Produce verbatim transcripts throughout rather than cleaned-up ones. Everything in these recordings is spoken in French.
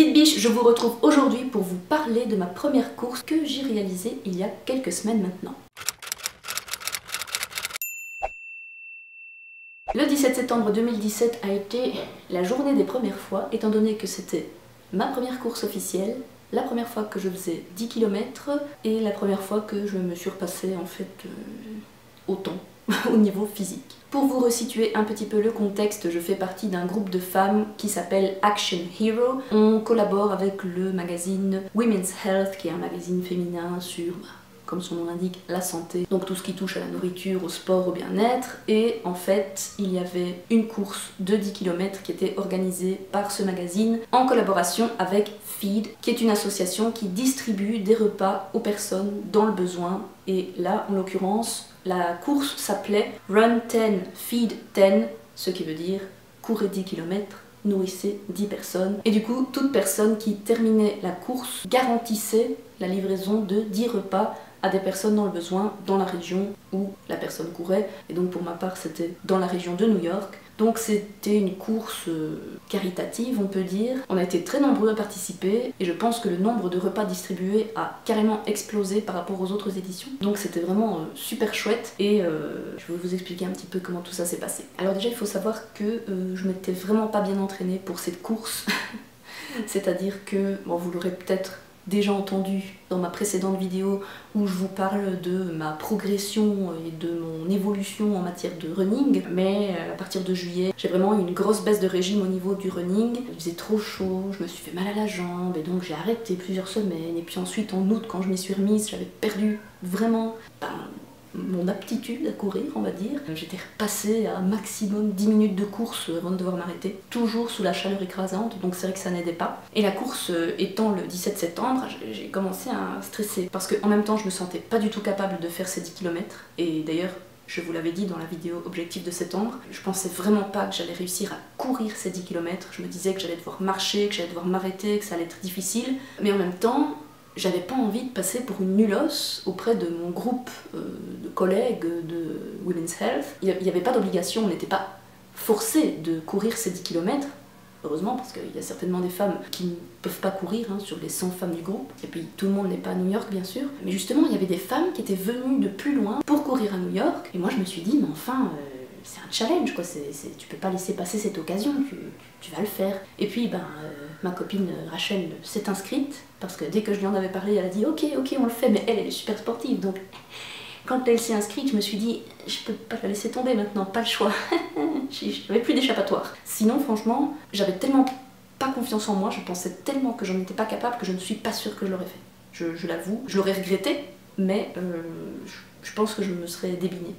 petites biches, je vous retrouve aujourd'hui pour vous parler de ma première course que j'ai réalisée il y a quelques semaines maintenant. Le dix-sept septembre deux mille dix-sept a été la journée des premières fois, étant donné que c'était ma première course officielle, la première fois que je faisais dix kilomètres et la première fois que je me suis repassée en fait euh, autant au niveau physique. Pour vous resituer un petit peu le contexte, je fais partie d'un groupe de femmes qui s'appelle Action Hero. On collabore avec le magazine Women's Health, qui est un magazine féminin sur, comme son nom l'indique, la santé, donc tout ce qui touche à la nourriture, au sport, au bien-être. Et en fait, il y avait une course de dix kilomètres qui était organisée par ce magazine en collaboration avec Feed, qui est une association qui distribue des repas aux personnes dans le besoin. Et là, en l'occurrence, la course s'appelait Run dix, Feed dix, ce qui veut dire courez dix kilomètres, nourrissez dix personnes. Et du coup, toute personne qui terminait la course garantissait la livraison de dix repas à des personnes dans le besoin dans la région où la personne courait. Et donc pour ma part, c'était dans la région de New York. Donc c'était une course euh, caritative, on peut dire. On a été très nombreux à participer et je pense que le nombre de repas distribués a carrément explosé par rapport aux autres éditions. Donc c'était vraiment euh, super chouette et euh, je vais vous expliquer un petit peu comment tout ça s'est passé. Alors déjà, il faut savoir que euh, je m'étais vraiment pas bien entraînée pour cette course. C'est-à-dire que, bon, vous l'aurez peut-être déjà entendu dans ma précédente vidéo où je vous parle de ma progression et de mon évolution en matière de running, mais à partir de juillet j'ai vraiment eu une grosse baisse de régime au niveau du running. Il faisait trop chaud, je me suis fait mal à la jambe et donc j'ai arrêté plusieurs semaines. Et puis ensuite en août, quand je m'y suis remise, j'avais perdu vraiment ben, mon aptitude à courir, on va dire. J'étais repassée à maximum dix minutes de course avant de devoir m'arrêter, toujours sous la chaleur écrasante, donc c'est vrai que ça n'aidait pas. Et la course étant le dix-sept septembre, j'ai commencé à stresser, parce qu'en même temps je me sentais pas du tout capable de faire ces dix kilomètres, et d'ailleurs je vous l'avais dit dans la vidéo Objectif de septembre, je pensais vraiment pas que j'allais réussir à courir ces dix kilomètres, je me disais que j'allais devoir marcher, que j'allais devoir m'arrêter, que ça allait être difficile, mais en même temps j'avais pas envie de passer pour une nulos auprès de mon groupe euh, de collègues de Women's Health. Il n'y avait pas d'obligation, on n'était pas forcé de courir ces dix kilomètres, heureusement, parce qu'il y a certainement des femmes qui ne peuvent pas courir hein, sur les cent femmes du groupe, et puis tout le monde n'est pas à New York bien sûr, mais justement il y avait des femmes qui étaient venues de plus loin pour courir à New York, et moi je me suis dit, mais enfin, euh, c'est un challenge quoi, c'est, c'est, tu peux pas laisser passer cette occasion, tu, tu vas le faire. Et puis ben, euh, ma copine Rachel s'est inscrite, parce que dès que je lui en avais parlé, elle a dit ok, ok, on le fait, mais elle, elle est super sportive, donc quand elle s'est inscrite, je me suis dit, je peux pas la laisser tomber maintenant, pas le choix, j'avais plus d'échappatoire. Sinon franchement, j'avais tellement pas confiance en moi, je pensais tellement que j'en étais pas capable que je ne suis pas sûre que je l'aurais fait. Je, je l'avoue, je l'aurais regretté, mais euh, je, je pense que je me serais débinée.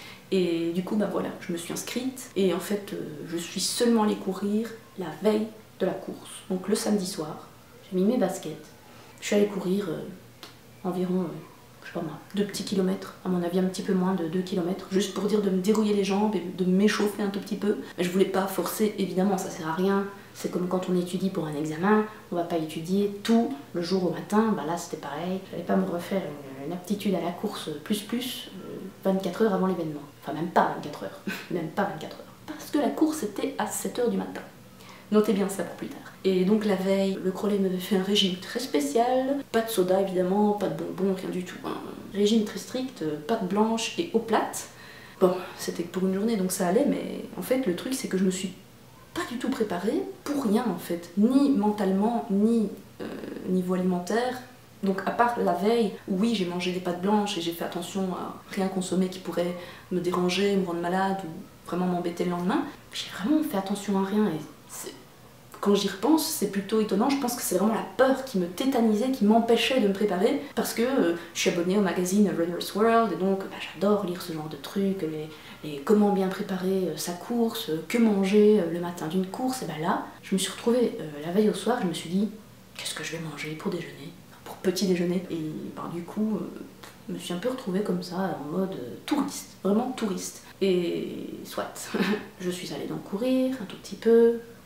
Et du coup, bah voilà, je me suis inscrite et en fait, euh, je suis seulement allée courir la veille de la course. Donc le samedi soir, j'ai mis mes baskets, je suis allée courir euh, environ, euh, je sais pas moi, deux petits kilomètres, à mon avis un petit peu moins de deux kilomètres, juste pour dire de me dérouiller les jambes et de m'échauffer un tout petit peu. Mais je voulais pas forcer, évidemment, ça sert à rien. C'est comme quand on étudie pour un examen, on va pas étudier tout le jour au matin, bah là c'était pareil. J'allais pas me refaire une, une aptitude à la course plus plus euh, vingt-quatre heures avant l'événement. Enfin même pas vingt-quatre heures, même pas vingt-quatre heures. Parce que la course était à sept heures du matin. Notez bien ça pour plus tard. Et donc la veille, le Crowley m'avait fait un régime très spécial, pas de soda évidemment, pas de bonbons, rien du tout. Un régime très strict, pâte blanche et eau plate. Bon, c'était pour une journée donc ça allait, mais en fait le truc c'est que je me suis pas du tout préparée pour rien en fait, ni mentalement, ni euh, niveau alimentaire. Donc à part la veille, oui j'ai mangé des pâtes blanches et j'ai fait attention à rien consommer qui pourrait me déranger, me rendre malade ou vraiment m'embêter le lendemain, j'ai vraiment fait attention à rien et quand j'y repense c'est plutôt étonnant, je pense que c'est vraiment la peur qui me tétanisait, qui m'empêchait de me préparer parce que euh, je suis abonnée au magazine Runner's World et donc bah, j'adore lire ce genre de trucs, les, les comment bien préparer euh, sa course, euh, que manger euh, le matin d'une course, et ben là je me suis retrouvée euh, la veille au soir, je me suis dit qu'est-ce que je vais manger pour déjeuner, pour petit déjeuner, et bah, du coup euh, je me suis un peu retrouvée comme ça en mode euh, touriste, vraiment touriste. Et soit, je suis allée donc courir un tout petit peu,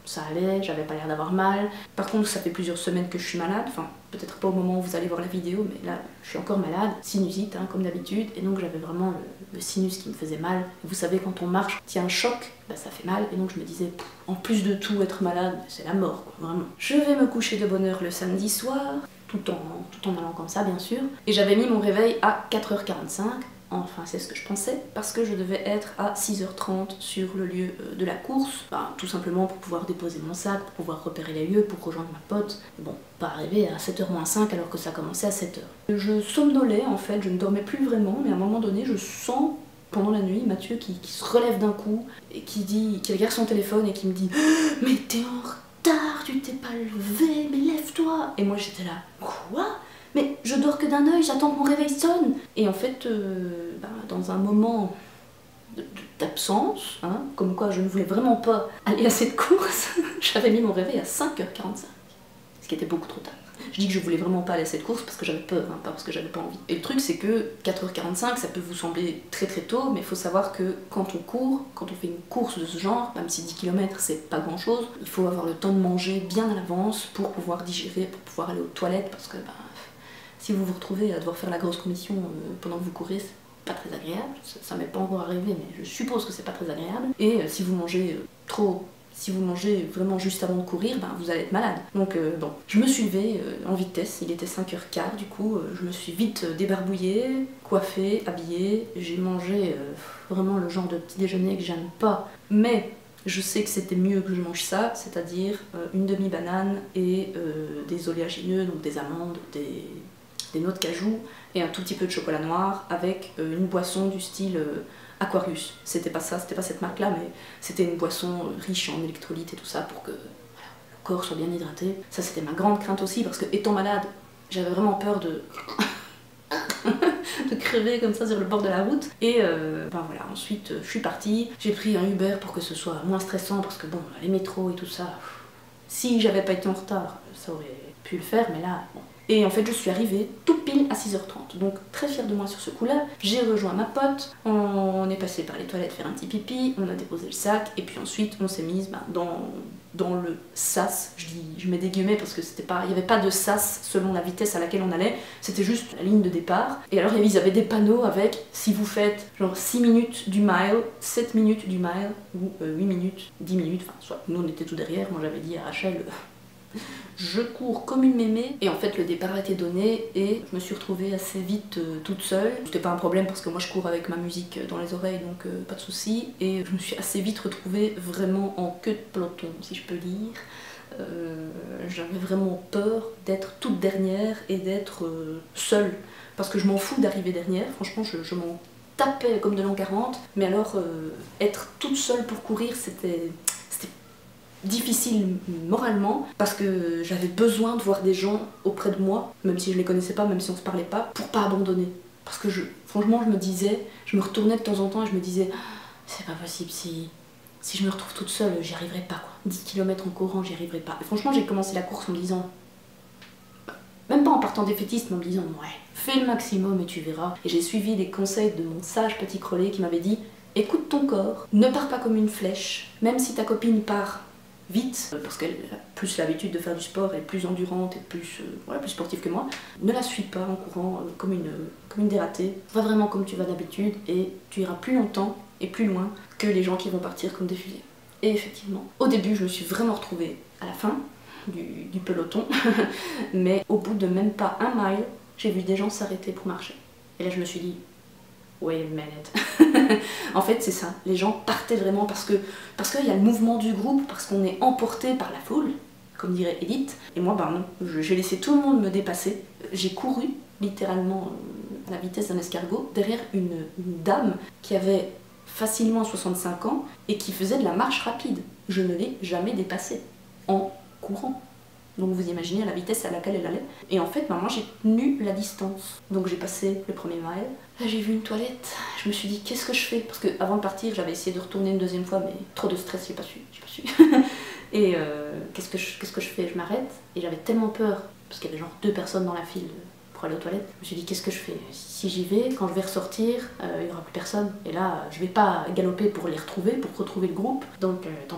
ça allait, j'avais pas l'air d'avoir mal. Par contre, ça fait plusieurs semaines que je suis malade, enfin, peut-être pas au moment où vous allez voir la vidéo, mais là, je suis encore malade, sinusite, hein, comme d'habitude, et donc j'avais vraiment le, le sinus qui me faisait mal. Vous savez, quand on marche, il y a un choc, bah, ça fait mal, et donc je me disais, pff, en plus de tout, être malade, c'est la mort, quoi, vraiment. Je vais me coucher de bonne heure le samedi soir, tout en, tout en allant comme ça, bien sûr, et j'avais mis mon réveil à quatre heures quarante-cinq, enfin c'est ce que je pensais, parce que je devais être à six heures trente sur le lieu de la course, ben, tout simplement pour pouvoir déposer mon sac, pour pouvoir repérer les lieux, pour rejoindre ma pote. Et bon, pas arriver à sept heures moins cinq alors que ça commençait à sept heures. Je somnolais en fait, je ne dormais plus vraiment, mais à un moment donné je sens pendant la nuit Mathieu qui, qui se relève d'un coup et qui dit, qui regarde son téléphone et qui me dit « Mais t'es en retard, tu t'es pas levé, mais lève-toi » Et moi j'étais là « Quoi ? Mais je dors que d'un œil, j'attends que mon réveil sonne !» Et en fait, euh, bah, dans un moment d'absence, hein, comme quoi je ne voulais vraiment pas aller à cette course, j'avais mis mon réveil à cinq heures quarante-cinq, ce qui était beaucoup trop tard. Je dis que je voulais vraiment pas aller à cette course parce que j'avais peur, hein, pas parce que j'avais pas envie. Et le truc c'est que quatre heures quarante-cinq, ça peut vous sembler très très tôt, mais il faut savoir que quand on court, quand on fait une course de ce genre, même si dix kilomètres c'est pas grand chose, il faut avoir le temps de manger bien à l'avance pour pouvoir digérer, pour pouvoir aller aux toilettes, parce que bah, si vous vous retrouvez à devoir faire la grosse commission euh, pendant que vous courez, c'est pas très agréable. Ça, ça m'est pas encore arrivé, mais je suppose que c'est pas très agréable. Et euh, si vous mangez euh, trop, si vous mangez vraiment juste avant de courir, ben, vous allez être malade. Donc euh, bon, je me suis levée euh, en vitesse, il était cinq heures quinze, du coup euh, je me suis vite euh, débarbouillée, coiffée, habillée. J'ai mangé euh, vraiment le genre de petit déjeuner que j'aime pas, mais je sais que c'était mieux que je mange ça, c'est-à-dire euh, une demi-banane et euh, des oléagineux, donc des amandes, des... des noix de cajou et un tout petit peu de chocolat noir avec euh, une boisson du style euh, Aquarius. C'était pas ça, c'était pas cette marque là, mais c'était une boisson riche en électrolytes et tout ça pour que voilà, le corps soit bien hydraté. Ça c'était ma grande crainte aussi parce que étant malade, j'avais vraiment peur de de crever comme ça sur le bord de la route. Et euh, ben voilà, ensuite je suis partie, j'ai pris un Uber pour que ce soit moins stressant parce que bon, les métros et tout ça, si j'avais pas été en retard, ça aurait pu le faire, mais là, bon. Et en fait, je suis arrivée tout pile à six heures trente, donc très fière de moi sur ce coup-là. J'ai rejoint ma pote, on est passé par les toilettes faire un petit pipi, on a déposé le sac, et puis ensuite on s'est mise ben, dans, dans le sas. Je dis, je mets des guillemets parce que c'était pas, il n'y avait pas de sas selon la vitesse à laquelle on allait, c'était juste la ligne de départ. Et alors ils avaient des panneaux avec, si vous faites genre six minutes du mile, sept minutes du mile, ou euh, huit minutes, dix minutes, enfin soit nous on était tout derrière, moi j'avais dit à Rachel... Je cours comme une mémé et en fait le départ a été donné et je me suis retrouvée assez vite euh, toute seule. C'était pas un problème parce que moi je cours avec ma musique dans les oreilles donc euh, pas de souci. Et je me suis assez vite retrouvée vraiment en queue de peloton si je peux dire. Euh, J'avais vraiment peur d'être toute dernière et d'être euh, seule parce que je m'en fous d'arriver dernière, franchement je, je m'en tapais comme de l'an quarante. Mais alors euh, être toute seule pour courir c'était... difficile moralement parce que j'avais besoin de voir des gens auprès de moi, même si je les connaissais pas, même si on se parlait pas, pour pas abandonner. Parce que je, franchement je me disais, je me retournais de temps en temps et je me disais c'est pas possible, si, si je me retrouve toute seule j'y arriverai pas quoi. dix kilomètres en courant j'y arriverai pas. Et franchement j'ai commencé la course en me disant, même pas en partant défaitiste mais en me disant ouais, fais le maximum et tu verras. Et j'ai suivi les conseils de mon sage petit Crollet qui m'avait dit écoute ton corps, ne pars pas comme une flèche, même si ta copine part vite, parce qu'elle a plus l'habitude de faire du sport, elle est plus endurante et plus, euh, voilà, plus sportive que moi, ne la suis pas en courant euh, comme, une, euh, comme une dératée. Va vraiment comme tu vas d'habitude et tu iras plus longtemps et plus loin que les gens qui vont partir comme des fusées. Et effectivement, au début je me suis vraiment retrouvée à la fin du, du peloton, mais au bout de même pas un mile, j'ai vu des gens s'arrêter pour marcher. Et là je me suis dit, wait a minute. En fait c'est ça, les gens partaient vraiment parce que parce qu'il y a le mouvement du groupe, parce qu'on est emporté par la foule, comme dirait Edith. Et moi bah non, j'ai laissé tout le monde me dépasser. J'ai couru littéralement à la vitesse d'un escargot derrière une, une dame qui avait facilement soixante-cinq ans et qui faisait de la marche rapide. Je ne l'ai jamais dépassée en courant. Donc vous imaginez la vitesse à laquelle elle allait. Et en fait, bah, moi j'ai tenu la distance. Donc j'ai passé le premier mile. Là j'ai vu une toilette. Je me suis dit qu'est-ce que je fais? Parce qu'avant de partir, j'avais essayé de retourner une deuxième fois, mais trop de stress, j'ai pas su. J'ai pas su. Et euh, qu'est-ce que je, qu'est-ce que je fais? Je m'arrête. Et j'avais tellement peur, parce qu'il y avait genre deux personnes dans la file pour aller aux toilettes. Je me suis dit qu'est-ce que je fais? Si j'y vais, quand je vais ressortir, euh, il y aura plus personne. Et là, je vais pas galoper pour les retrouver, pour retrouver le groupe. Donc euh, tant pis.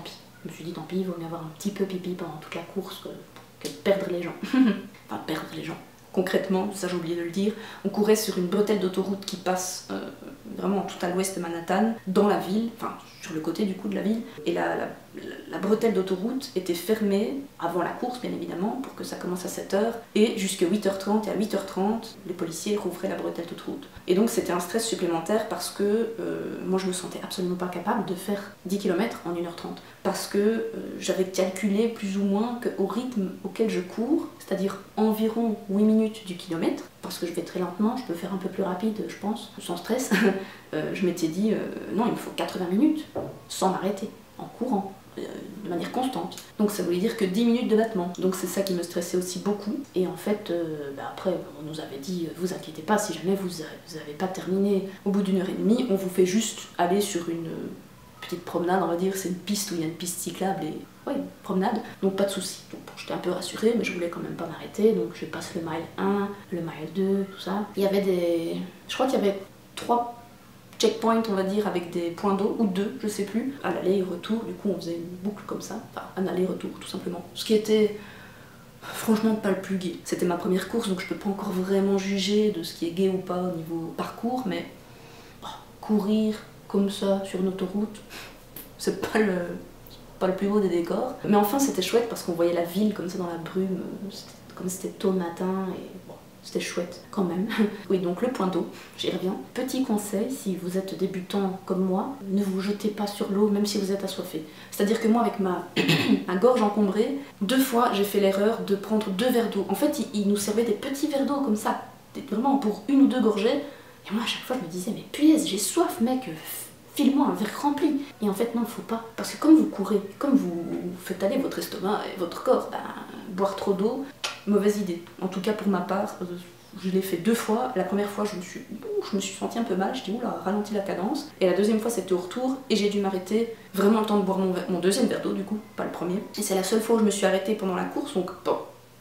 Je me suis dit tant pis, il vaut mieux avoir un petit peu pipi pendant toute la course que, que de perdre les gens. Enfin, perdre les gens. Concrètement, ça j'ai oublié de le dire, on courait sur une bretelle d'autoroute qui passe euh, vraiment tout à l'ouest de Manhattan, dans la ville, enfin sur le côté du coup de la ville, et la, la, la bretelle d'autoroute était fermée avant la course bien évidemment, pour que ça commence à sept heures, et jusqu'à huit heures trente, et à huit heures trente, les policiers rouvraient la bretelle d'autoroute. Et donc c'était un stress supplémentaire parce que euh, moi je me sentais absolument pas capable de faire dix kilomètres en une heure trente, parce que euh, j'avais calculé plus ou moins qu'au rythme auquel je cours, c'est-à-dire environ huit minutes du kilomètre, parce que je vais très lentement, je peux faire un peu plus rapide, je pense, sans stress, euh, je m'étais dit, euh, non, il me faut quatre-vingts minutes, sans m'arrêter, en courant, euh, de manière constante. Donc ça voulait dire que dix minutes de battement. Donc c'est ça qui me stressait aussi beaucoup. Et en fait, euh, bah après, on nous avait dit, vous inquiétez pas, si jamais vous n'avez pas terminé au bout d'une heure et demie, on vous fait juste aller sur une petite promenade, on va dire, c'est une piste où il y a une piste cyclable et ouais, une promenade, donc pas de soucis. Donc bon, j'étais un peu rassurée, mais je voulais quand même pas m'arrêter, donc je passe le mile un, le mile deux, tout ça. Il y avait des... je crois qu'il y avait trois checkpoints, on va dire, avec des points d'eau, ou deux, je sais plus, à l'aller et retour, du coup on faisait une boucle comme ça, enfin un aller-retour tout simplement. Ce qui était franchement pas le plus gai. C'était ma première course, donc je peux pas encore vraiment juger de ce qui est gai ou pas au niveau parcours, mais oh, courir comme ça sur une autoroute, c'est pas le, pas le plus beau des décors. Mais enfin c'était chouette parce qu'on voyait la ville comme ça dans la brume, comme c'était tôt le matin et bon, c'était chouette quand même. Oui, donc le point d'eau, j'y reviens. Petit conseil, si vous êtes débutant comme moi, ne vous jetez pas sur l'eau même si vous êtes assoiffé. C'est-à-dire que moi avec ma, ma gorge encombrée, deux fois j'ai fait l'erreur de prendre deux verres d'eau. En fait ils, ils nous servaient des petits verres d'eau comme ça, vraiment pour une ou deux gorgées. Et moi à chaque fois je me disais mais punaise j'ai soif mec, file-moi un verre rempli. Et en fait non, faut pas. Parce que comme vous courez, comme vous faites aller votre estomac et votre corps, ben, boire trop d'eau, mauvaise idée. En tout cas pour ma part, je l'ai fait deux fois. La première fois je me suis, je me suis sentie un peu mal, je dis oula, ralentis la cadence. Et la deuxième fois c'était au retour et j'ai dû m'arrêter vraiment le temps de boire mon, mon deuxième verre d'eau du coup, pas le premier. Et c'est la seule fois où je me suis arrêtée pendant la course, donc bon,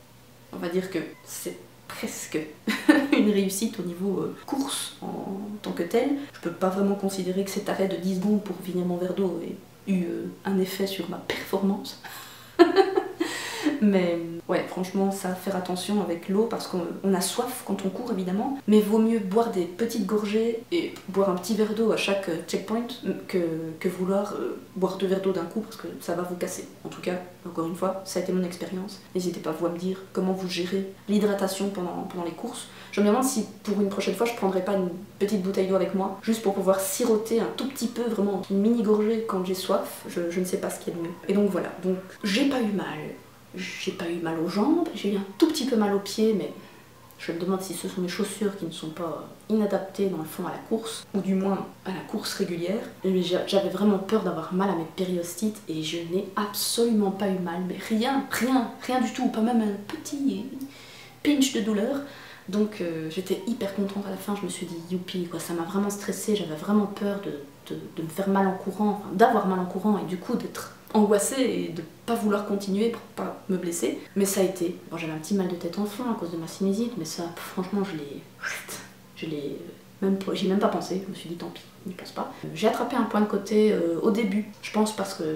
on va dire que c'est presque une réussite au niveau euh, course en tant que telle. Je peux pas vraiment considérer que cet arrêt de dix secondes pour finir mon verre d'eau ait eu euh, un effet sur ma performance. Mais ouais, franchement, ça, faire attention avec l'eau parce qu'on a soif quand on court évidemment, mais vaut mieux boire des petites gorgées et boire un petit verre d'eau à chaque checkpoint que, que vouloir euh, boire deux verres d'eau d'un coup parce que ça va vous casser. En tout cas, encore une fois, ça a été mon expérience. N'hésitez pas vous à me dire comment vous gérez l'hydratation pendant, pendant les courses. Je me demande si pour une prochaine fois je prendrais pas une petite bouteille d'eau avec moi, juste pour pouvoir siroter un tout petit peu, vraiment une mini gorgée quand j'ai soif. Je, je ne sais pas ce qu'il y a de mieux. Et donc voilà, donc j'ai pas eu mal. J'ai pas eu mal aux jambes, j'ai eu un tout petit peu mal aux pieds, mais je me demande si ce sont mes chaussures qui ne sont pas inadaptées dans le fond à la course, ou du moins à la course régulière. J'avais vraiment peur d'avoir mal à mes périostites et je n'ai absolument pas eu mal, mais rien, rien, rien du tout, pas même un petit pinch de douleur. Donc euh, j'étais hyper contente à la fin, je me suis dit youpi, quoi, ça m'a vraiment stressée, j'avais vraiment peur de, de, de me faire mal en courant, enfin, d'avoir mal en courant et du coup d'être angoissée et de pas vouloir continuer pour pas me blesser. Mais ça a été. Bon, j'avais un petit mal de tête en fond à cause de ma sinusite, mais ça, franchement, je l'ai... Je l'ai... Même, j'y ai même pas pensé, je me suis dit tant pis, n'y pense pas. J'ai attrapé un point de côté euh, au début, je pense parce que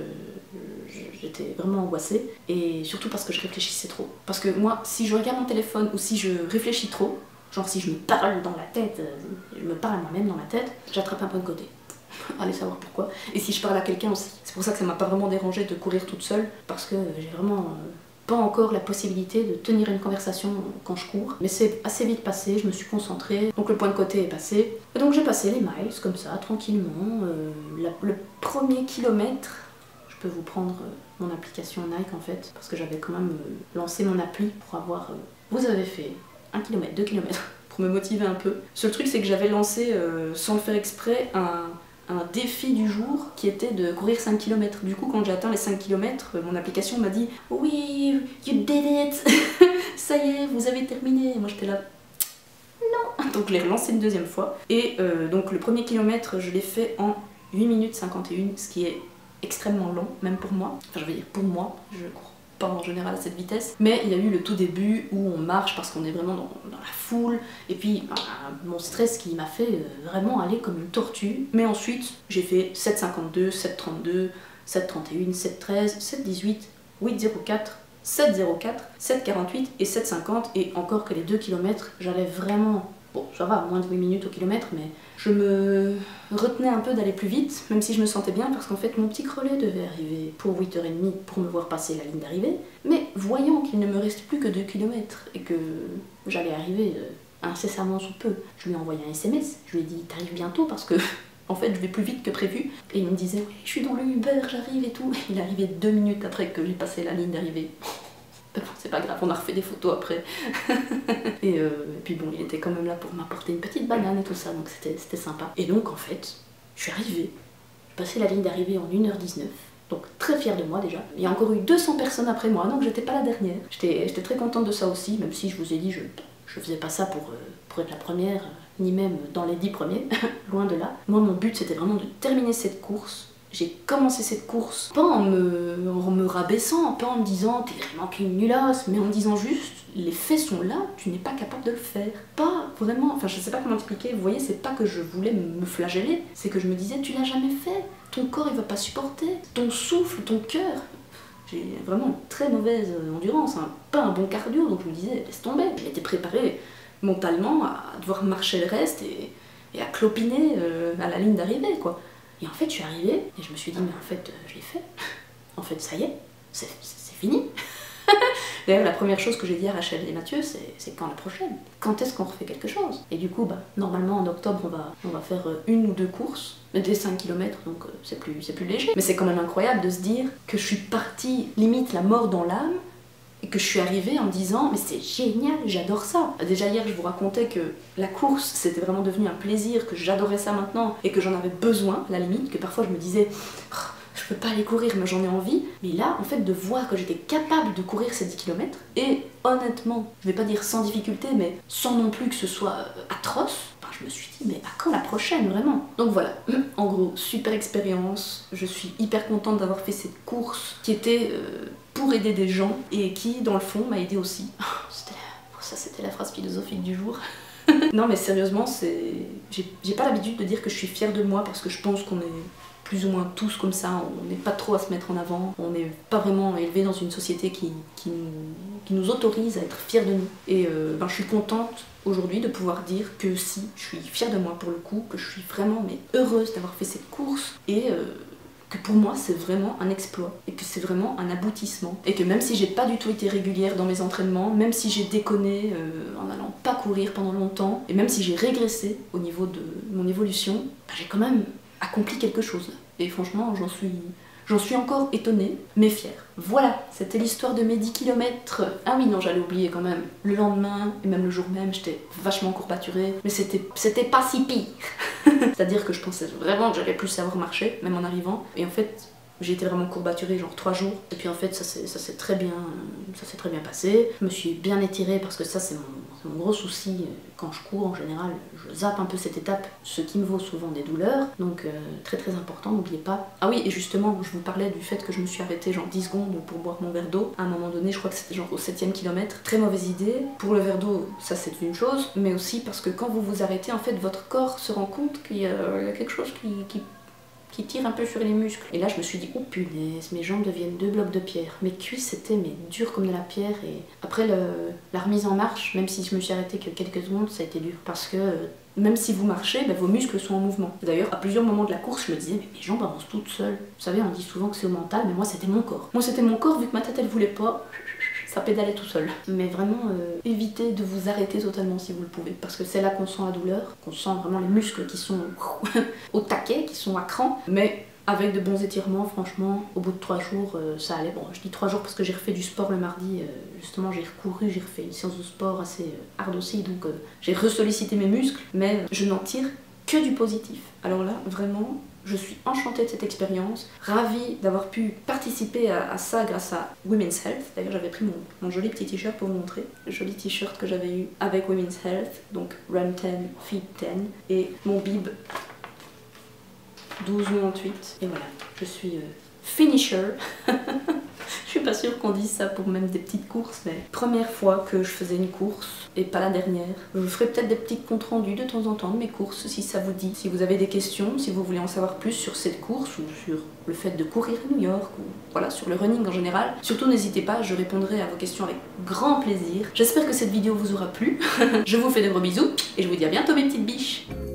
j'étais vraiment angoissée et surtout parce que je réfléchissais trop. Parce que moi, si je regarde mon téléphone ou si je réfléchis trop, genre si je me parle dans la tête, je me parle moi-même dans la tête, j'attrape un point de côté. Allez savoir pourquoi. Et si je parle à quelqu'un aussi. C'est pour ça que ça m'a pas vraiment dérangé de courir toute seule, parce que j'ai vraiment euh, pas encore la possibilité de tenir une conversation quand je cours. Mais c'est assez vite passé, je me suis concentrée, donc le point de côté est passé. Et donc j'ai passé les miles comme ça, tranquillement. Euh, la, le premier kilomètre, je peux vous prendre euh, mon application Nike en fait, parce que j'avais quand même euh, lancé mon appli pour avoir... Euh, vous avez fait un kilomètre, deux kilomètres, pour me motiver un peu. Seul truc c'est que j'avais lancé, euh, sans le faire exprès, un... un défi du jour qui était de courir cinq kilomètres. Du coup, quand j'ai atteint les cinq kilomètres, mon application m'a dit « Oui, you did it. Ça y est, vous avez terminé !» Et moi j'étais là « Non !» Donc je l'ai relancé une deuxième fois. Et euh, donc le premier kilomètre, je l'ai fait en huit minutes cinquante et un, ce qui est extrêmement long, même pour moi. Enfin, je veux dire pour moi, je cours pas en général à cette vitesse, mais il y a eu le tout début où on marche parce qu'on est vraiment dans, dans la foule, et puis bah, mon stress qui m'a fait vraiment aller comme une tortue. Mais ensuite j'ai fait sept cinquante-deux, sept trente-deux, sept trente et un, sept treize, sept dix-huit, huit zéro quatre, sept zéro quatre, sept quarante-huit et sept cinquante, et encore que les deux kilomètres, j'allais vraiment... Bon, ça va, moins de huit minutes au kilomètre, mais je me retenais un peu d'aller plus vite, même si je me sentais bien, parce qu'en fait, mon petit crelet devait arriver pour huit heures trente pour me voir passer la ligne d'arrivée. Mais voyant qu'il ne me reste plus que deux kilomètres et que j'allais arriver euh, incessamment sous peu, je lui ai envoyé un S M S. Je lui ai dit « T'arrives bientôt parce que en fait, je vais plus vite que prévu. » Et il me disait « Oui, je suis dans le Uber, j'arrive et tout. » Il est arrivé deux minutes après que j'ai passé la ligne d'arrivée. C'est pas grave, on a refait des photos après. et, euh, et puis bon, il était quand même là pour m'apporter une petite banane et tout ça, donc c'était sympa. Et donc en fait, je suis arrivée, j'ai passé la ligne d'arrivée en une heure dix-neuf, donc très fière de moi déjà. Il y a encore eu deux cents personnes après moi, donc j'étais pas la dernière. J'étais très contente de ça aussi, même si je vous ai dit, je, je faisais pas ça pour, euh, pour être la première, ni même dans les dix premiers, loin de là. Moi, mon but, c'était vraiment de terminer cette course. J'ai commencé cette course, pas en me, en me rabaissant, pas en me disant t'es vraiment qu'une nulasse, mais en me disant juste les faits sont là, tu n'es pas capable de le faire. Pas vraiment, enfin je sais pas comment expliquer, vous voyez, c'est pas que je voulais me flageller, c'est que je me disais tu l'as jamais fait, ton corps il va pas supporter, ton souffle, ton cœur. J'ai vraiment une très mauvaise endurance, hein, pas un bon cardio, donc je me disais laisse tomber. J'étais préparée mentalement à devoir marcher le reste et, et à clopiner euh, à la ligne d'arrivée quoi. Et en fait, je suis arrivée et je me suis dit, mais en fait, je l'ai fait. En fait, ça y est, c'est fini. D'ailleurs, la première chose que j'ai dit à Rachel et Mathieu, c'est quand la prochaine? Quand est-ce qu'on refait quelque chose? Et du coup, bah, normalement, en octobre, on va, on va faire une ou deux courses, des cinq kilomètres, donc euh, c'est plus, c'est plus léger. Mais c'est quand même incroyable de se dire que je suis partie, limite la mort dans l'âme, et que je suis arrivée en me disant mais c'est génial, j'adore ça. Déjà hier je vous racontais que la course c'était vraiment devenu un plaisir, que j'adorais ça maintenant et que j'en avais besoin à la limite, que parfois je me disais oh, je peux pas aller courir mais j'en ai envie. Mais là en fait de voir que j'étais capable de courir ces dix kilomètres et honnêtement, je vais pas dire sans difficulté mais sans non plus que ce soit atroce, ben, je me suis dit mais à quand la prochaine vraiment? Donc voilà, en gros super expérience, je suis hyper contente d'avoir fait cette course qui était euh, pour aider des gens et qui dans le fond m'a aidé aussi. Ça c'était la phrase philosophique du jour. Non mais sérieusement, c'est j'ai pas l'habitude de dire que je suis fière de moi parce que je pense qu'on est plus ou moins tous comme ça, on n'est pas trop à se mettre en avant, on n'est pas vraiment élevé dans une société qui, qui, nous, qui nous autorise à être fiers de nous. Et euh, ben, je suis contente aujourd'hui de pouvoir dire que si, je suis fière de moi pour le coup, que je suis vraiment mais heureuse d'avoir fait cette course et euh, que pour moi c'est vraiment un exploit et que c'est vraiment un aboutissement et que même si j'ai pas du tout été régulière dans mes entraînements, même si j'ai déconné euh, en allant pas courir pendant longtemps et même si j'ai régressé au niveau de mon évolution, ben, j'ai quand même accompli quelque chose là. Et franchement j'en suis, j'en suis encore étonnée mais fière. Voilà, c'était l'histoire de mes dix kilomètres. Ah oui non, j'allais oublier quand même, le lendemain et même le jour même j'étais vachement courbaturée mais c'était pas si pire. C'est-à-dire que je pensais vraiment que j'allais plus savoir marcher, même en arrivant. Et en fait, j'ai été vraiment courbaturée genre trois jours. Et puis en fait, ça s'est très bien, ça s'est très bien passé. Je me suis bien étirée parce que ça, c'est mon, mon gros souci. Quand je cours, en général, je zappe un peu cette étape, ce qui me vaut souvent des douleurs. Donc euh, très très important, n'oubliez pas. Ah oui, et justement, je vous parlais du fait que je me suis arrêtée genre dix secondes pour boire mon verre d'eau. À un moment donné, je crois que c'était genre au septième kilomètre. Très mauvaise idée. Pour le verre d'eau, ça c'est une chose. Mais aussi parce que quand vous vous arrêtez, en fait, votre corps se rend compte qu'il y, y a quelque chose qui... qui qui tire un peu sur les muscles. Et là je me suis dit, oh punaise, mes jambes deviennent deux blocs de pierre. Mes cuisses étaient mais dures comme de la pierre. Et après le, la remise en marche, même si je me suis arrêtée que quelques secondes, ça a été dur. Parce que même si vous marchez, ben, vos muscles sont en mouvement. D'ailleurs, à plusieurs moments de la course, je me disais, mais mes jambes avancent toutes seules. Vous savez, on dit souvent que c'est au mental, mais moi c'était mon corps. Moi c'était mon corps, vu que ma tête elle voulait pas, ça pédalait tout seul. Mais vraiment, euh, évitez de vous arrêter totalement si vous le pouvez. Parce que c'est là qu'on sent la douleur, qu'on sent vraiment les muscles qui sont au taquet, qui sont à cran. Mais avec de bons étirements, franchement, au bout de trois jours, euh, ça allait. Bon, je dis trois jours parce que j'ai refait du sport le mardi. Euh, justement, j'ai recouru, j'ai refait une séance de sport assez euh, hard aussi. Donc euh, j'ai ressollicité mes muscles. Mais je n'en tire que du positif. Alors là, vraiment... je suis enchantée de cette expérience, ravie d'avoir pu participer à, à ça grâce à Women's Health. D'ailleurs j'avais pris mon, mon joli petit t-shirt pour vous montrer, le joli t-shirt que j'avais eu avec Women's Health, donc Run dix, Feed dix, et mon bib douze quatre-vingt-dix. Et voilà, je suis euh, finisher. Je suis pas sûre qu'on dise ça pour même des petites courses, mais première fois que je faisais une course, et pas la dernière. Je vous ferai peut-être des petits comptes rendus de temps en temps de mes courses, si ça vous dit. Si vous avez des questions, si vous voulez en savoir plus sur cette course, ou sur le fait de courir à New York, ou voilà, sur le running en général, surtout n'hésitez pas, je répondrai à vos questions avec grand plaisir. J'espère que cette vidéo vous aura plu. Je vous fais de gros bisous, et je vous dis à bientôt mes petites biches.